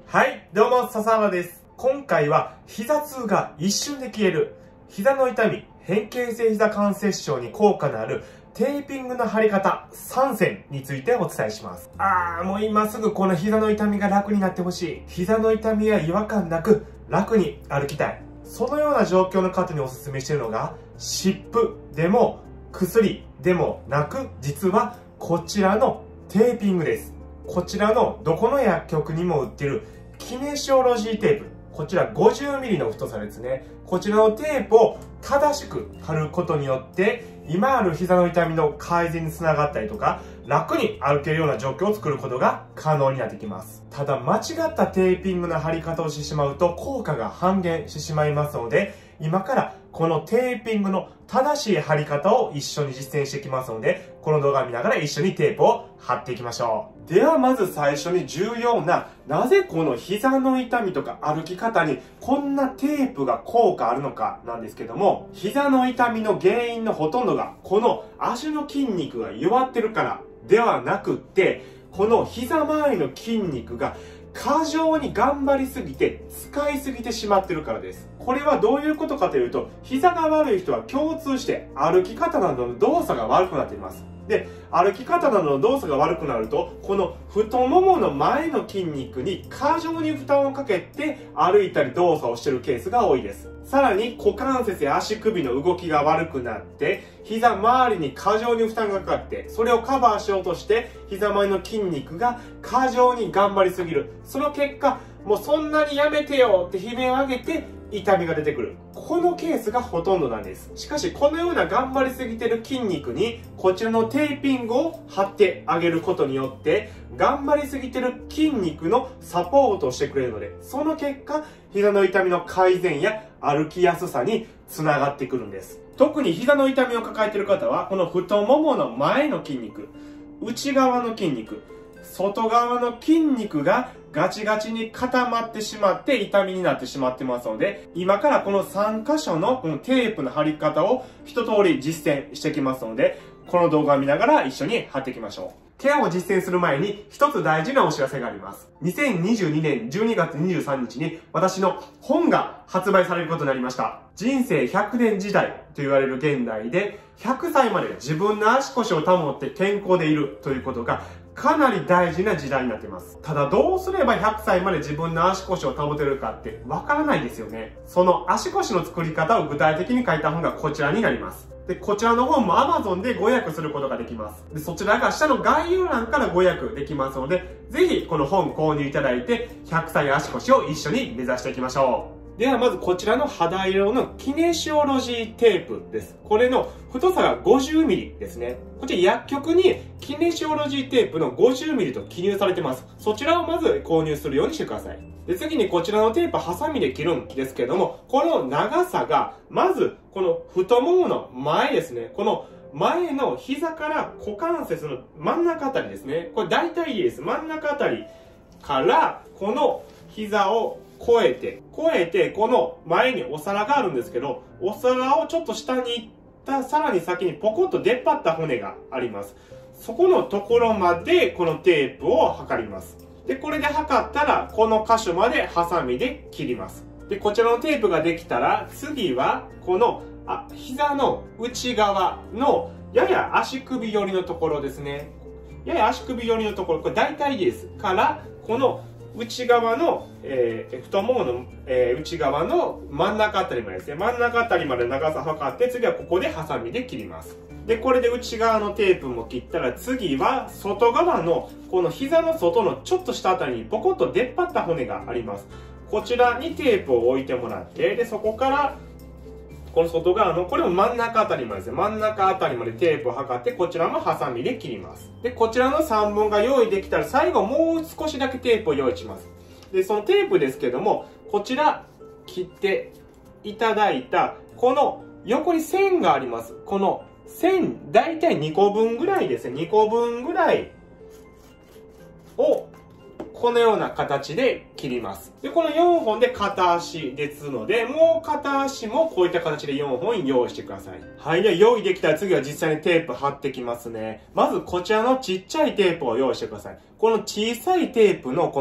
はい、どうも、笹原です。今回は、膝痛が一瞬で消える、膝の痛み、変形性膝関節症に効果のある、テーピングの貼り方3選についてお伝えします。もう今すぐこの膝の痛みが楽になってほしい。膝の痛みや違和感なく、楽に歩きたい。そのような状況の方にお勧めしているのが、湿布でも薬でもなく、実はこちらのテーピングです。こちらのどこの薬局にも売っているキネシオロジーテープ。こちら 50mm の太さですね。こちらのテープを正しく貼ることによって、今ある膝の痛みの改善につながったりとか、楽に歩けるような状況を作ることが可能になってきます。ただ間違ったテーピングの貼り方をしてしまうと効果が半減してしまいますので、今からこのテーピングの正しい貼り方を一緒に実践していきますので、この動画を見ながら一緒にテープを貼っていきましょう。ではまず最初に重要な、なぜこの膝の痛みとか歩き方にこんなテープが効果あるのかなんですけども、膝の痛みの原因のほとんどがこの足の筋肉が弱ってるからではなくって、この膝周りの筋肉が過剰に頑張りすぎて使いすぎてしまってるからです。これはどういうことかというと、膝が悪い人は共通して歩き方などの動作が悪くなっています。で、歩き方などの動作が悪くなると、この太ももの前の筋肉に過剰に負担をかけて歩いたり動作をしているケースが多いです。さらに股関節や足首の動きが悪くなって、膝周りに過剰に負担がかかって、それをカバーしようとして、膝周りの筋肉が過剰に頑張りすぎる。その結果、もうそんなにやめてよって悲鳴を上げて、痛みが出てくる。このケースがほとんどなんです。しかし、このような頑張りすぎてる筋肉に、こちらのテーピングを貼ってあげることによって、頑張りすぎてる筋肉のサポートをしてくれるので、その結果、膝の痛みの改善や歩きやすさにつながってくるんです。特に膝の痛みを抱えている方は、この太ももの前の筋肉、内側の筋肉、外側の筋肉がガチガチに固まってしまって痛みになってしまってますので、今からこの3箇所のこのテープの貼り方を一通り実践していきますので、この動画を見ながら一緒に貼っていきましょう。ケアを実践する前に一つ大事なお知らせがあります。2022年12月23日に私の本が発売されることになりました。人生100年時代と言われる現代で、100歳まで自分の足腰を保って健康でいるということがかなり大事な時代になっています。ただどうすれば100歳まで自分の足腰を保てるかってわからないですよね。その足腰の作り方を具体的に書いた本がこちらになります。で、こちらの本も Amazon でご予約することができます。で、そちらが下の概要欄からご予約できますので、ぜひこの本購入いただいて、100歳足腰を一緒に目指していきましょう。ではまずこちらの肌色のキネシオロジーテープです。これの太さが 50mm ですね。こちら薬局にキネシオロジーテープの 50mm と記入されてます。そちらをまず購入するようにしてください。で、次にこちらのテープハサミで切るんですけども、この長さが、まずこの太ももの前ですね。この前の膝から股関節の真ん中あたりですね。これ大体いいです。真ん中あたりからこの膝を越えて、この前にお皿があるんですけど、お皿をちょっと下に行ったさらに先にポコッと出っ張った骨があります。そこのところまでこのテープを測ります。で、これで測ったら、この箇所までハサミで切ります。で、こちらのテープができたら、次はこの膝の内側のやや足首寄りのところですね。やや足首寄りのところ、これ大体です。から、この内側の、太ももの、内側の真ん中あたりまでですね。真ん中あたりまで長さ測って、次はここでハサミで切ります。で、これで内側のテープも切ったら、次は外側の、この膝の外のちょっと下あたりにポコッと出っ張った骨があります。こちらにテープを置いてもらって、で、そこから、この外側の、これも真ん中あたりまでですね。真ん中あたりまでテープを測って、こちらもハサミで切ります。で、こちらの3本が用意できたら、最後もう少しだけテープを用意します。で、そのテープですけども、こちら、切っていただいた、この横に線があります。この線、だいたい2個分ぐらいですね。2個分ぐらいを、このような形で切ります。で、この4本で片足ですので、もう片足もこういった形で4本用意してください。はい。では用意できたら次は実際にテープ貼ってきますね。まずこちらのちっちゃいテープを用意してください。この小さいテープのこの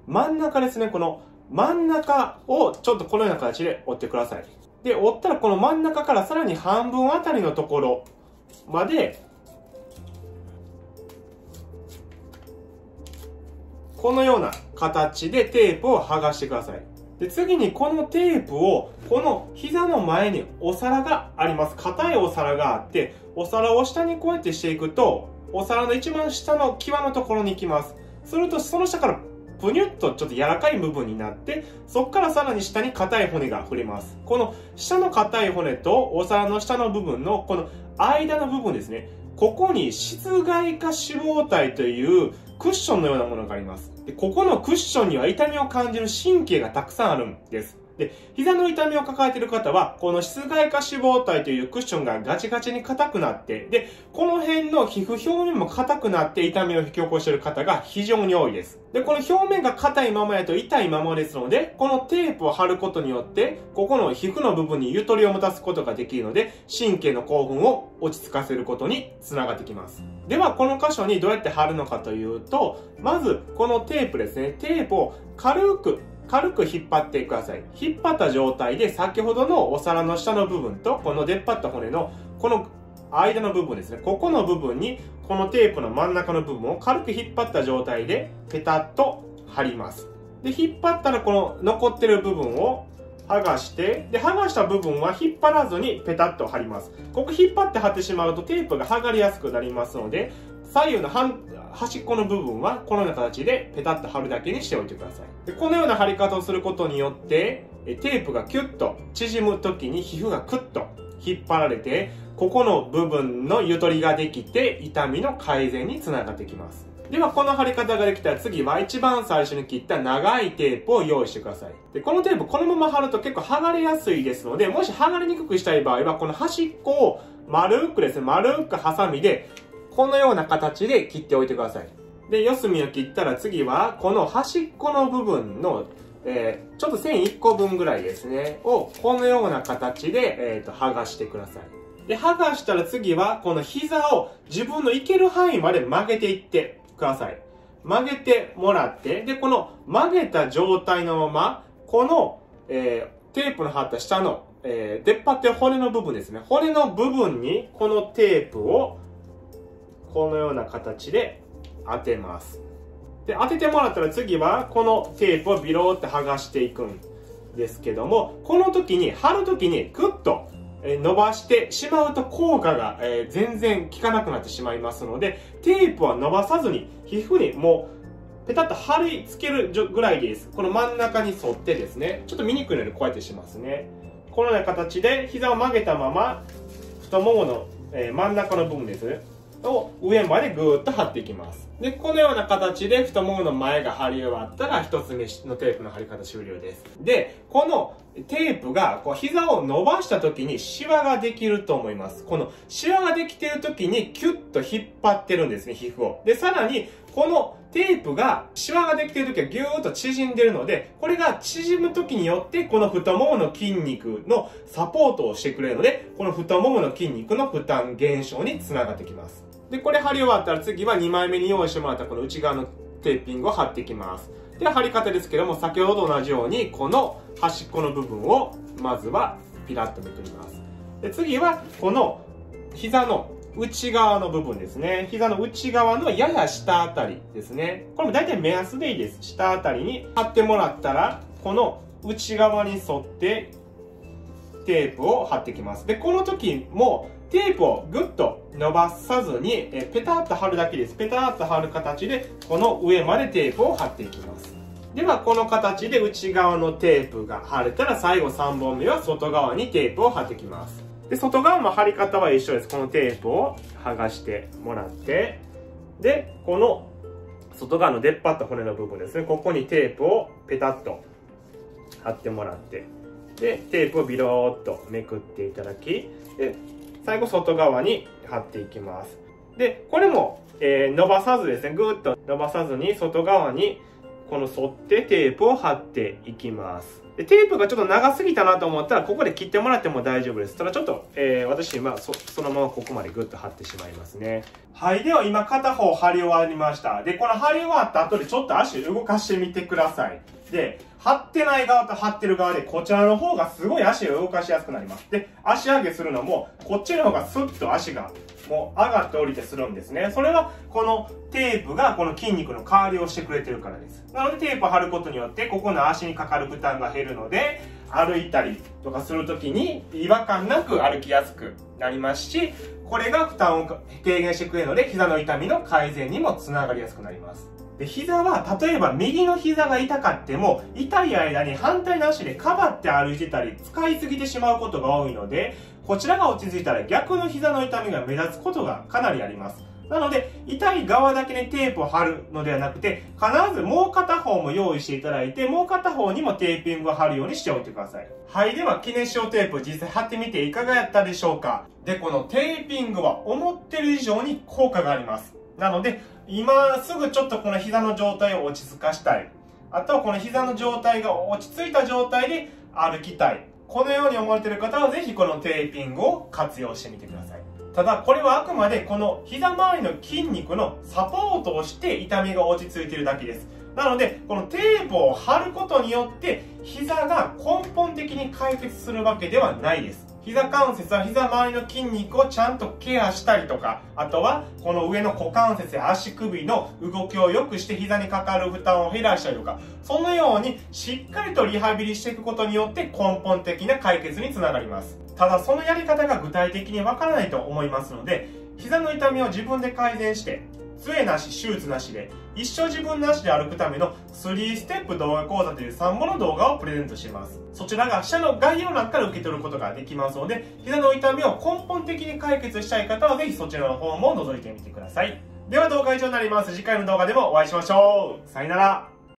真ん中ですね、この真ん中をちょっとこのような形で折ってください。で、折ったらこの真ん中からさらに半分あたりのところまで、このような形でテープを剥がしてください。で、次にこのテープを、この膝の前にお皿があります。硬いお皿があって、お皿を下にこうやってしていくと、お皿の一番下の際のところに行きます。すると、その下からぷにゅっとちょっと柔らかい部分になって、そこからさらに下に硬い骨が触れます。この下の硬い骨とお皿の下の部分のこの間の部分ですね。ここに室外化脂肪体というクッションのようなものがあります。で、ここのクッションには痛みを感じる神経がたくさんあるんです。で、膝の痛みを抱えている方は、この室外化脂肪体というクッションがガチガチに硬くなって、で、この辺の皮膚表面も硬くなって痛みを引き起こしている方が非常に多いです。で、この表面が硬いままやと痛いままですので、このテープを貼ることによって、ここの皮膚の部分にゆとりを持たすことができるので、神経の興奮を落ち着かせることにつながってきます。では、この箇所にどうやって貼るのかというと、まず、このテープですね。テープを軽く引っ張ってください。引っ張った状態で先ほどのお皿の下の部分とこの出っ張った骨のこの間の部分ですね。ここの部分にこのテープの真ん中の部分を軽く引っ張った状態でペタッと貼ります。で、引っ張ったらこの残ってる部分を剥がして、で、剥がした部分は引っ張らずにペタッと貼ります。ここ引っ張って貼ってしまうとテープが剥がれやすくなりますので、左右の端っこの部分はこのような形でペタッと貼るだけにしておいてください。で、このような貼り方をすることによってテープがキュッと縮む時に皮膚がクッと引っ張られて、ここの部分のゆとりができて痛みの改善につながってきます。では、この貼り方ができたら次は一番最初に切った長いテープを用意してください。で、このテープこのまま貼ると結構剥がれやすいですので、もし剥がれにくくしたい場合はこの端っこを丸くですね、丸くハサミでこのような形で切っておいてください。で、四隅を切ったら次は、この端っこの部分の、ちょっと線1個分ぐらいですね、をこのような形で、剥がしてください。で、剥がしたら次は、この膝を自分のいける範囲まで曲げていってください。曲げてもらって、で、この曲げた状態のまま、この、テープの貼った下の、出っ張ってる骨の部分ですね。骨の部分に、このテープを、このような形で当てます。で、当ててもらったら次はこのテープをビローって剥がしていくんですけども、この時に、貼る時にグッと伸ばしてしまうと効果が全然効かなくなってしまいますので、テープは伸ばさずに皮膚にもうペタッと貼り付けるぐらいです。この真ん中に沿ってですね、ちょっと見にくいのでこうやってしますね。このような形で膝を曲げたまま太ももの真ん中の部分ですね。を上までぐーっと貼っていきます。で、このような形で太ももの前が貼り終わったら一つ目のテープの貼り方終了です。で、このテープがこう膝を伸ばした時にシワができると思います。このシワができている時にキュッと引っ張ってるんですね、皮膚を。で、さらにこのテープが、シワができている時はギューッと縮んでいるので、これが縮む時によってこの太ももの筋肉のサポートをしてくれるので、この太ももの筋肉の負担減少につながってきます。で、これ貼り終わったら次は2枚目に用意してもらったこの内側のテーピングを貼っていきます。で、貼り方ですけども、先ほどと同じように、この端っこの部分を、まずはピラッとめくります。で、次は、この膝の内側の部分ですね。膝の内側のやや下あたりですね。これも大体目安でいいです。下あたりに貼ってもらったら、この内側に沿ってテープを貼っていきます。で、この時も、テープをグッと伸ばさずに、ペタッと貼るだけです。ペタッと貼る形で、この上までテープを貼っていきます。では、この形で内側のテープが貼れたら、最後3本目は外側にテープを貼っていきます。で、外側も貼り方は一緒です。このテープを剥がしてもらって、で、この外側の出っ張った骨の部分ですね。ここにテープをペタッと貼ってもらって、で、テープをビローっとめくっていただき、で、最後外側に貼っていきます。で、これも、伸ばさずですね、ぐーっと伸ばさずに外側にこの沿ってテープを貼っていきます。でテープがちょっと長すぎたなと思ったら、ここで切ってもらっても大丈夫です。ただちょっと、私今そのままここまでグッと貼ってしまいますね。はい。では今片方貼り終わりました。で、この貼り終わった後でちょっと足動かしてみてください。で、貼ってない側と貼ってる側で、こちらの方がすごい足を動かしやすくなります。で、足上げするのも、こっちの方がスッと足がもう上がって降りてするんですね。それは、このテープがこの筋肉の代わりをしてくれてるからです。なのでテープを貼ることによって、ここの足にかかる負担が減るので、歩いたりとかするときに違和感なく歩きやすくなりますし、これが負担を軽減してくれるので、膝の痛みの改善にもつながりやすくなります。で、膝は、例えば右の膝が痛かっても、痛い間に反対の足でかばって歩いてたり、使いすぎてしまうことが多いので、こちらが落ち着いたら逆の膝の痛みが目立つことがかなりあります。なので、痛い側だけにテープを貼るのではなくて、必ずもう片方も用意していただいて、もう片方にもテーピングを貼るようにしておいてください。はい。では、記念使用テープ実際貼ってみていかがやったでしょうか？で、このテーピングは思ってる以上に効果があります。なので、今すぐちょっとこの膝の状態を落ち着かしたい。あとはこの膝の状態が落ち着いた状態で歩きたい。このように思われている方はぜひこのテーピングを活用してみてください。ただこれはあくまでこの膝周りの筋肉のサポートをして痛みが落ち着いているだけです。なのでこのテープを貼ることによって膝が根本的に解決するわけではないです。膝関節は膝周りの筋肉をちゃんとケアしたりとか、あとはこの上の股関節や足首の動きを良くして膝にかかる負担を減らしたりとか、そのようにしっかりとリハビリしていくことによって根本的な解決につながります。ただそのやり方が具体的にわからないと思いますので、膝の痛みを自分で改善して、杖なし、手術なしで、一生自分の足で歩くための3ステップ動画講座という3本の動画をプレゼントします。そちらが下の概要欄から受け取ることができますので、膝の痛みを根本的に解決したい方はぜひそちらの方も覗いてみてください。では動画は以上になります。次回の動画でもお会いしましょう。さよなら。